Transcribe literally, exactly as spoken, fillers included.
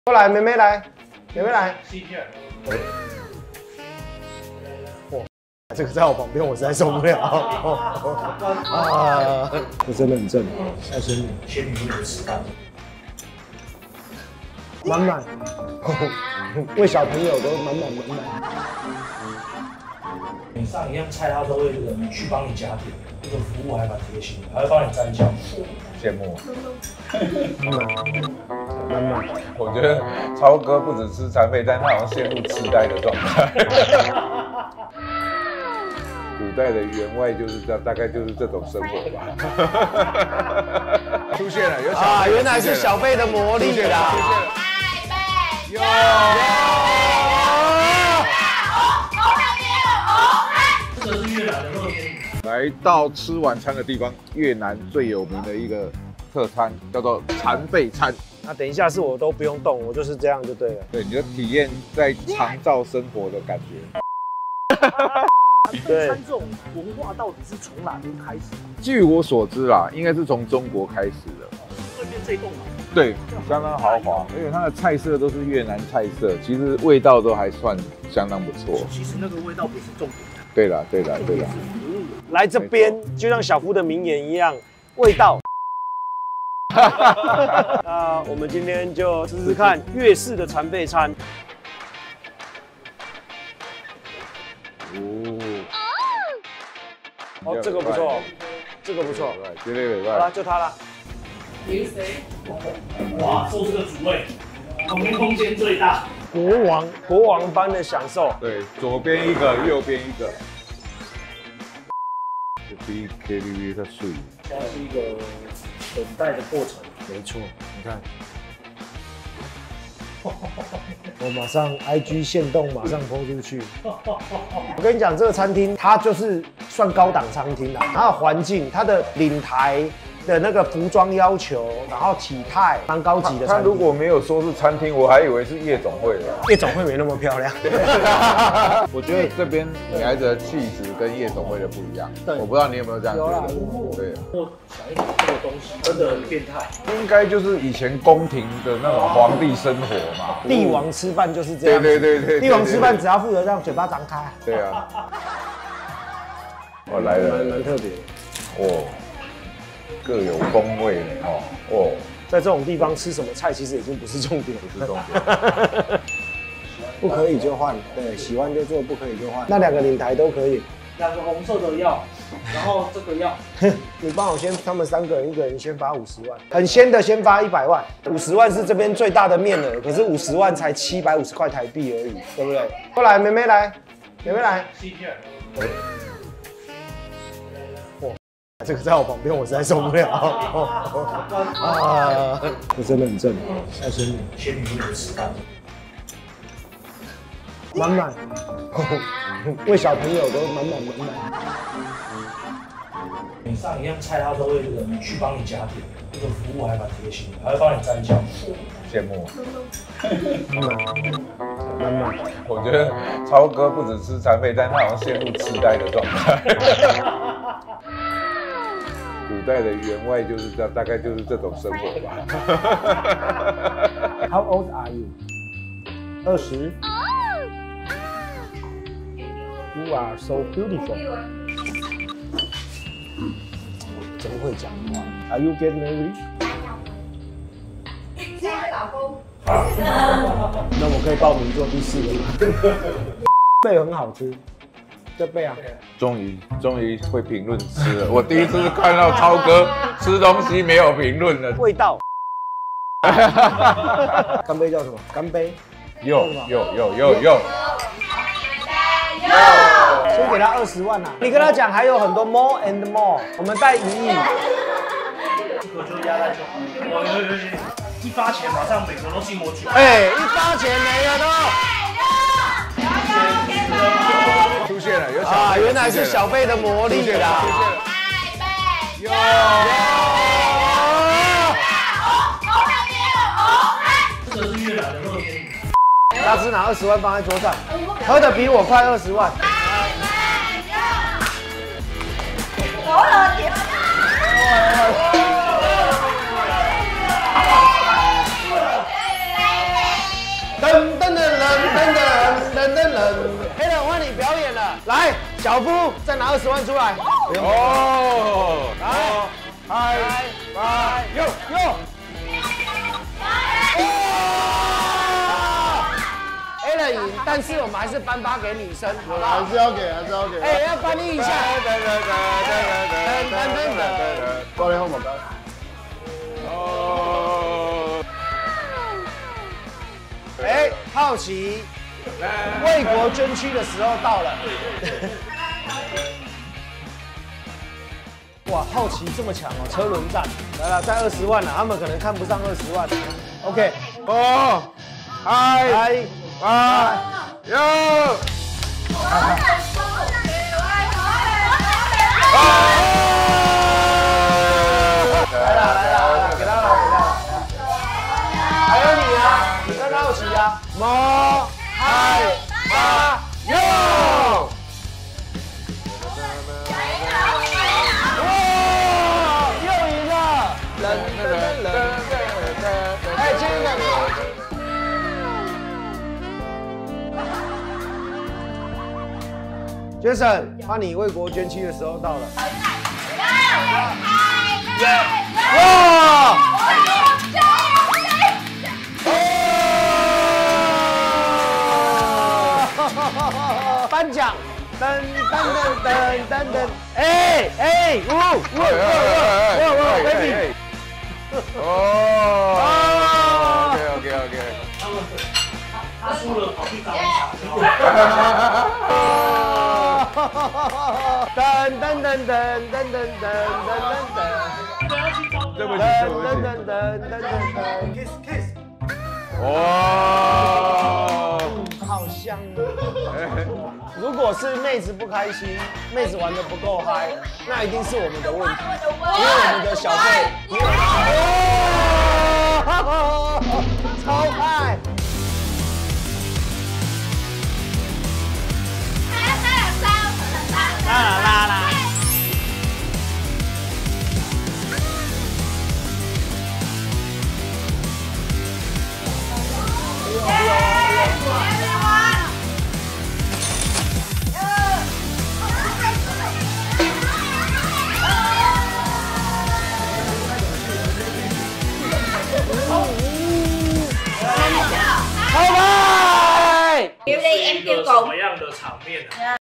过来，妹妹来，妹妹来。哇，这个在我旁边，我实在受不了。啊，这真的很正，爱生女，仙女没有吃饭，满满，为小朋友都满满满满。 你上一样菜，他都会人去帮你加点，这个服务还蛮贴心的，还会帮你蘸酱。 羡慕。 满满。 我觉得超哥不只吃残废，但他好像陷入痴呆的状态。古代的员外就是这样，大概就是这种生活吧。出现了，有小啊，原来是小贝的魔力啦！ 有。 这个是越南的乐天。 来到吃晚餐的地方，越南最有名的一个特餐叫做残废餐。 那等一下是我都不用动，我就是这样就对了。 对，你就体验在长照生活的感觉。 残废餐这种文化到底是从哪边开始？ 据我所知啦，应该是从中国开始的。 对面这栋嘛。 对，相当豪华，而且它的菜色都是越南菜色，其实味道都还算相当不错。 其实那个味道不是重点。 对啦，对啦，对啦。 来这边就像小夫的名言一样，味道。那我们今天就试试看粤式的残废餐。哦，这个不错，这个不错， 绝对美味。 好了，就它了。 哇，坐这个主位，旁边空间最大， 国王国王般的享受。 对，左边一个，右边一个。这比 K T V 它水。 它是一个等待的过程。 没错，你看。我马上 I G 限动，马上 po 出去。我跟你讲，这个餐厅它就是算高档餐厅啦，它的环境、它的领台的那个服装要求，然后体态蛮高级的餐厅。 他如果没有说是餐厅，我还以为是夜总会的。 夜总会没那么漂亮。 我觉得这边女孩子的气质跟夜总会的不一样。 对， 我不知道你有没有这样觉得？对。 我想一想，这个东西真的很变态。 应该就是以前宫廷的那种皇帝生活嘛。 帝王吃饭就是这样。 对对对对。 帝王吃饭只要负责让嘴巴张开。 对啊。我来了， 蛮蛮特别的。 哦。各有风味哦哦， 在这种地方吃什么菜其实已经不是重点， 不是重点。 不可以就换，对，喜欢就做，不可以就换。那两个领台都可以， 两个红色的要，然后这个要。 你帮我先，他们三个人一个人先发五十万，很鲜的先发一百万，五十万是这边最大的面额，可是五十万才七百五十块台币而已，对不对？过来，妹妹来，妹妹来。这个在我旁边，我实在受不了。啊，这真的很正，爱生女， 仙女没有吃饭， 满满，为小朋友都满满满满。 你上一样菜，他都会人去帮你加点，这个服务还蛮贴心的，还会帮你蘸酱。 羡慕。 满满。 我觉得超哥不只吃残废，但他好像陷入痴呆的状态。古代的员外就是这样，大概就是这种生活吧。 How old are you？ 二十。You are so beautiful。真会讲话。Are you get married？ 现在老公。 那我可以报名做第四个吗？贝很好吃。这贝啊， 终于终于会评论吃了。我第一次看到超哥吃东西没有评论的味道。干杯叫什么？干杯。 有有有有有。 先给他二十万啊！你跟他讲还有很多 more and more， 我们带一亿。 这个就压在这。有有有有，一发钱马上每个都进我去。 哎，一发钱没了都。 出现了，有小啊，原来是小贝的魔力啦！ 有， 这个是越南的乐天。 大只拿二十万放在桌上，喝的比我快二十万。 噔噔噔噔噔噔噔噔，黑人换你表演了，来，小夫再拿二十万出来。 哦， 来， 嗨， 来，哟哟。A 人赢，但是我们还是颁发给女生，好不好？ 还是要给，还是要给。 哎，要翻译一下。噔噔噔噔， 教练号码单。 哦， 哎，好奇，为国捐躯的时候到了。哇，好奇这么强哦，车轮战，来了，再二十万了，他们可能看不上二十万。OK， 哦，嗨， 来， 啊，哟，来了来了，给他了给他了。还有你啊，你跟好奇啊，摩嗨巴哟。哎，这个，Jason， 换你为国捐躯的时候到了。哇！颁奖，噔噔噔噔噔噔，哎哎，呜呜呜呜呜 ，baby。 哦 ，OK OK OK。 他输了跑去找你噔噔噔噔噔噔噔噔噔， 对不起噔对不起。 噔噔噔噔噔 ，kiss kiss， 哇， 好香啊！如果是妹子不开心，妹子玩的不够嗨，那一定是我们的问题，因为我们的小费，因为超爱。啦啦啦！好吧！ 是一个什么样的场面呢？